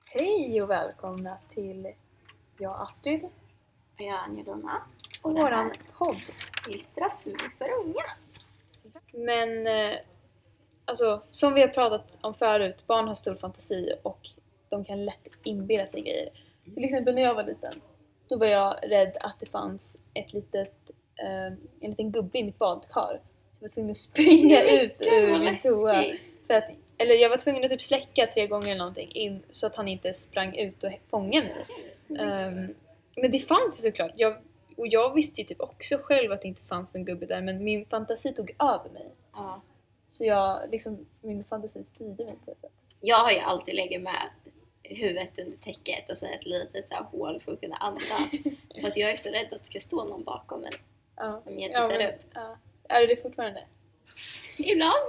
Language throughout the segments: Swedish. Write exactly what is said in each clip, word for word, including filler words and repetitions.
Hej och välkomna till jag Astrid Och jag Angelina. och våran podd. Litteratur för unga. Men eh, alltså, som vi har pratat om förut, barn har stor fantasi och de kan lätt inbilla sig grejer. Till exempel när jag var liten, då var jag rädd att det fanns ett litet, eh, en liten gubbe i mitt badkar. Så jag var tvungen att springa ut ur min toa. För att, eller jag var tvungen att typ släcka tre gånger eller någonting in, så att han inte sprang ut och fångade mig. Um, men det fanns ju såklart. Jag, och jag visste ju typ också själv att det inte fanns någon gubbe där. Men min fantasi tog över mig. Ja. Så jag, liksom, min fantasi styrde mig på ett sätt. Jag har ju alltid legat med huvudet under täcket och så ett litet så här hål för att kunna andas. För att jag är så rädd att det ska stå någon bakom mig. Ja. Om jag tittar Ja, men, upp. ja. Är det fortfarande? Ibland.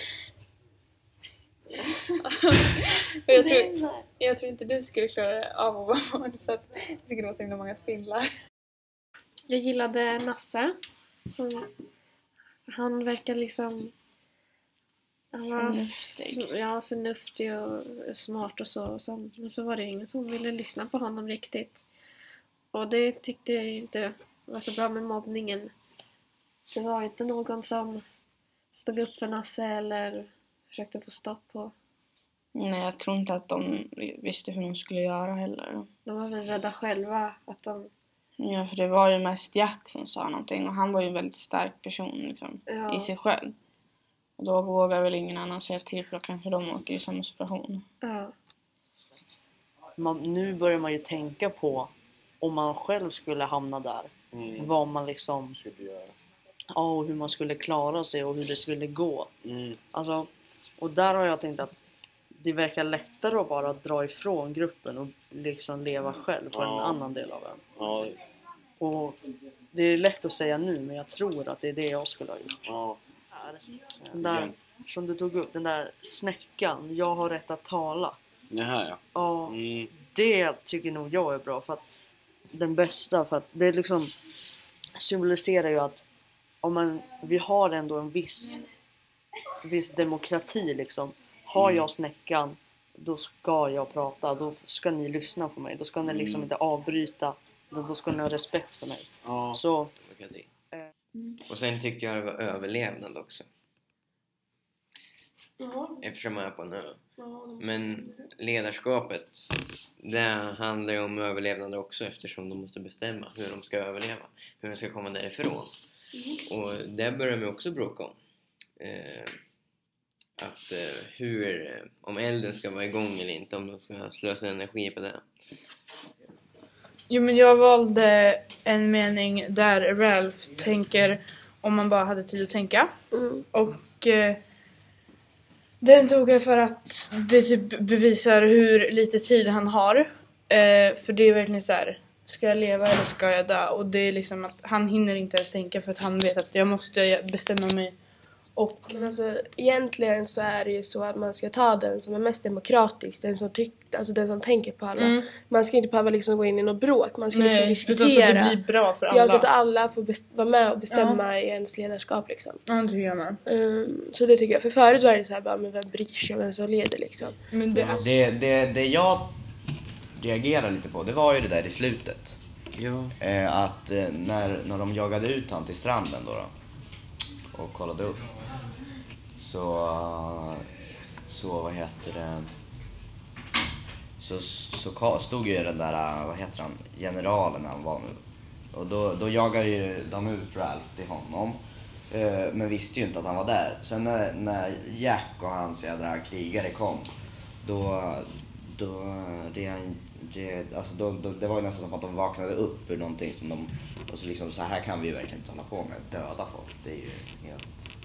jag, tror, jag tror inte du skulle klara av att vara barn, för att jag tycker det var så himla många spindlar. Jag gillade Nasse. Som, han verkar liksom... Han var Förnuftig. sm- ja, förnuftig och smart och så, och så. Men så var det ingen som ville lyssna på honom riktigt. Och det tyckte jag inte var så bra med mobbningen. Det var inte någon som stod upp för Nasse eller försökte få stopp på. Nej, jag tror inte att de visste hur de skulle göra heller. De var väl rädda själva att de... Ja, för det var ju mest Jack som sa någonting. Och han var ju en väldigt stark person liksom, Ja. i sig själv. Och då vågar väl ingen annan säga till, för då kanske de åker i samma situation. Ja. Man, nu börjar man ju tänka på om man själv skulle hamna där. Mm. Vad man liksom... Skulle göra. Ja, och hur man skulle klara sig och hur det skulle gå. Mm. Alltså, och där har jag tänkt att det verkar lättare att bara dra ifrån gruppen och liksom leva själv på Ja. en annan del av den. Ja, Och det är lätt att säga nu, men jag tror att det är det jag skulle ha gjort. ja. Den där, som du tog upp, den där snäckan, jag har rätt att tala. Det här ja. Ja, Mm. det tycker nog jag är bra, för att den bästa, för att det liksom symboliserar ju att om man, vi har ändå en viss viss demokrati liksom. Har Mm. jag snäckan, då ska jag prata, då ska ni lyssna på mig, då ska ni liksom Mm. inte avbryta, då, då ska ni ha respekt för mig. Ja. Så Demokrati. Eh. Och sen tyckte jag det var överlevnad också. Jaha. Eftersom jag är på en ö. Ja, de- Men ledarskapet, det handlar ju om överlevnad också, eftersom de måste bestämma hur de ska överleva. Hur de ska komma därifrån. Och det börjar vi också bråka om. Eh, att eh, hur, eh, om elden ska vara igång eller inte, om de ska slösa energi på det. Jo, men jag valde en mening där Ralph tänker om man bara hade tid att tänka. Mm. Och eh, den tog jag för att det typ bevisar hur lite tid han har. Eh, för det är verkligen så här: ska jag leva eller ska jag dö? Och det är liksom att han hinner inte ens tänka, för att han vet att jag måste bestämma mig. Och Men alltså, egentligen så är det ju så att man ska ta den som är mest demokratisk, den som, tyck, alltså den som tänker på alla. Mm. Man ska inte behöva liksom gå in i något bråk, man ska nej, liksom utan så att diskutera. det blir bra för alla. Ja, så att alla får best- vara med och bestämma i ens ledarskap liksom. Ja, det tycker jag med. Um, så det tycker jag, för förut var det så här bara, men vem bryr sig om vem som leder liksom. Men det, alltså, Det, det, det jag reagerar lite på, det var ju det där i slutet. Ja. Eh, att eh, när, när de jagade ut han till stranden då, då och kollade upp, så, eh, så vad heter det, så, så ka- stod ju den där, eh, vad heter han, generalen han var nu. Och då, då jagade ju de ut Ralph till honom, eh, men visste ju inte att han var där. Sen när, när Jack och hans jädra krigare kom, då, då det, det, alltså då, då, det var ju nästan som att de vaknade upp ur någonting som de, och så liksom, så här kan vi ju verkligen inte hålla på med, döda folk. Det är ju helt